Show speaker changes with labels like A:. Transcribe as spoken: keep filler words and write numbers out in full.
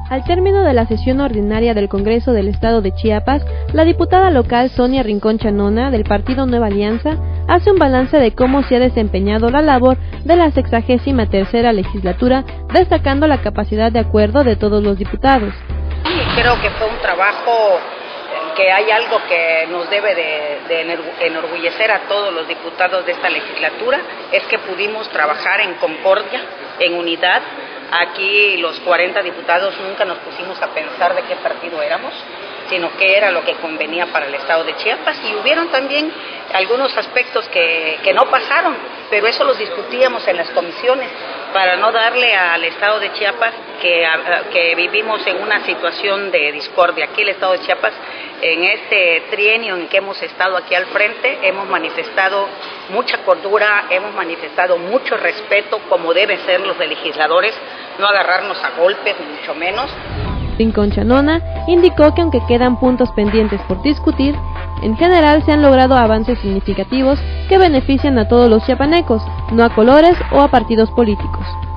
A: Al término de la sesión ordinaria del Congreso del Estado de Chiapas, la diputada local Sonia Rincón Chanona, del partido Nueva Alianza, hace un balance de cómo se ha desempeñado la labor de la sexagésima tercera legislatura, destacando la capacidad de acuerdo de todos los diputados.
B: Sí, creo que fue un trabajo que hay algo que nos debe de, de enorgullecer a todos los diputados de esta legislatura, es que pudimos trabajar en concordia, en unidad. Aquí los cuarenta diputados nunca nos pusimos a pensar de qué partido éramos, sino qué era lo que convenía para el Estado de Chiapas, y hubieron también algunos aspectos que, que no pasaron, pero eso los discutíamos en las comisiones, para no darle al Estado de Chiapas que, que vivimos en una situación de discordia. Aquí el Estado de Chiapas, en este trienio en que hemos estado aquí al frente, hemos manifestado mucha cordura, hemos manifestado mucho respeto, como deben ser los legisladores, no agarrarnos a golpes, ni mucho menos.
A: Rincón Chanona indicó que aunque quedan puntos pendientes por discutir, en general se han logrado avances significativos que benefician a todos los chiapanecos, no a colores o a partidos políticos.